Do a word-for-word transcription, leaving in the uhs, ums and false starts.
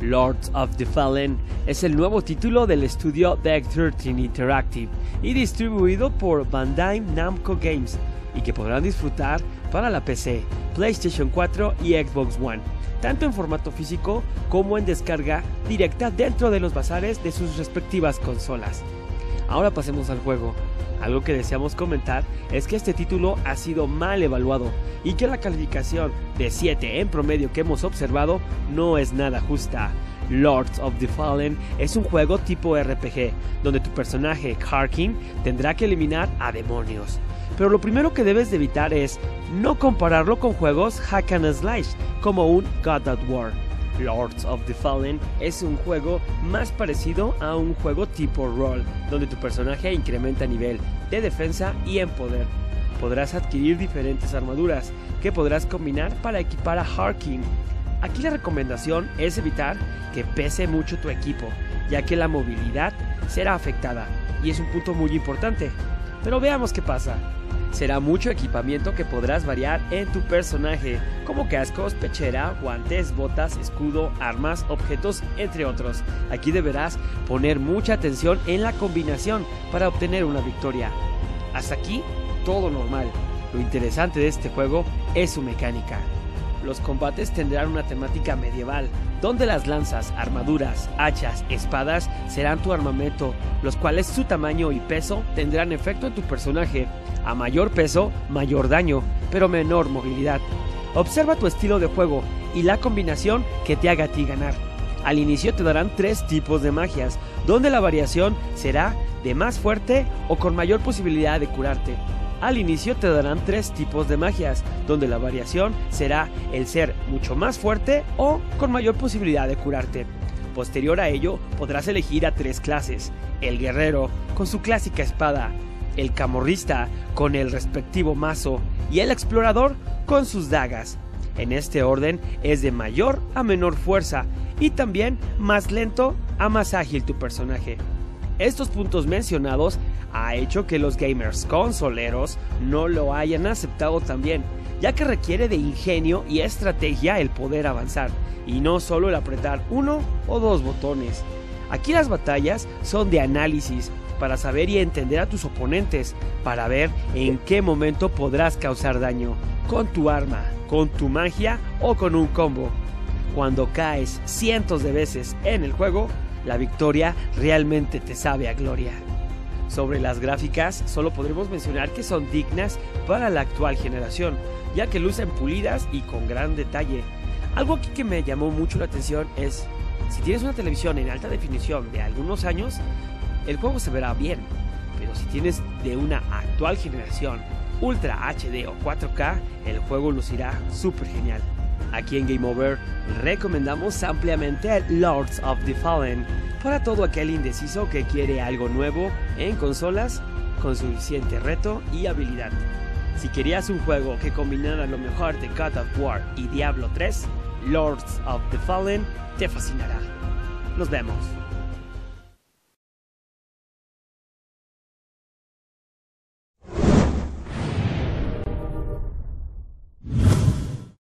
Lords of the Fallen es el nuevo título del estudio Deck trece Interactive y distribuido por Bandai Namco Games, y que podrán disfrutar para la P C, PlayStation cuatro y Xbox One, tanto en formato físico como en descarga directa dentro de los bazares de sus respectivas consolas. Ahora pasemos al juego. Algo que deseamos comentar es que este título ha sido mal evaluado y que la calificación de siete en promedio que hemos observado no es nada justa. Lords of the Fallen es un juego tipo R P G, donde tu personaje, Harkin, tendrá que eliminar a demonios. Pero lo primero que debes de evitar es no compararlo con juegos hack and slash como un God of War. Lords of the Fallen es un juego más parecido a un juego tipo rol, donde tu personaje incrementa nivel de defensa y en poder. Podrás adquirir diferentes armaduras que podrás combinar para equipar a Harkin. Aquí la recomendación es evitar que pese mucho tu equipo, ya que la movilidad será afectada, y es un punto muy importante. Pero veamos qué pasa. Será mucho equipamiento que podrás variar en tu personaje, como cascos, pechera, guantes, botas, escudo, armas, objetos, entre otros. Aquí deberás poner mucha atención en la combinación para obtener una victoria. Hasta aquí, todo normal. Lo interesante de este juego es su mecánica. Los combates tendrán una temática medieval, donde las lanzas, armaduras, hachas, espadas serán tu armamento, los cuales su tamaño y peso tendrán efecto en tu personaje. A mayor peso, mayor daño, pero menor movilidad. Observa tu estilo de juego y la combinación que te haga a ti ganar. Al inicio te darán tres tipos de magias, donde la variación será de más fuerte o con mayor posibilidad de curarte. Al inicio te darán tres tipos de magias, donde la variación será el ser mucho más fuerte o con mayor posibilidad de curarte. Posterior a ello podrás elegir a tres clases: el guerrero con su clásica espada, el camorrista con el respectivo mazo y el explorador con sus dagas. En este orden es de mayor a menor fuerza y también más lento a más ágil tu personaje. Estos puntos mencionados ha hecho que los gamers consoleros no lo hayan aceptado también, ya que requiere de ingenio y estrategia el poder avanzar, y no solo el apretar uno o dos botones. Aquí las batallas son de análisis, para saber y entender a tus oponentes, para ver en qué momento podrás causar daño, con tu arma, con tu magia o con un combo. Cuando caes cientos de veces en el juego, la victoria realmente te sabe a gloria. Sobre las gráficas, solo podremos mencionar que son dignas para la actual generación, ya que lucen pulidas y con gran detalle. Algo aquí que me llamó mucho la atención es, si tienes una televisión en alta definición de algunos años, el juego se verá bien, pero si tienes de una actual generación, Ultra H D o cuatro K, el juego lucirá súper genial. Aquí en Game Over recomendamos ampliamente Lords of the Fallen para todo aquel indeciso que quiere algo nuevo en consolas con suficiente reto y habilidad. Si querías un juego que combinara lo mejor de God of War y Diablo tres, Lords of the Fallen te fascinará. Nos vemos.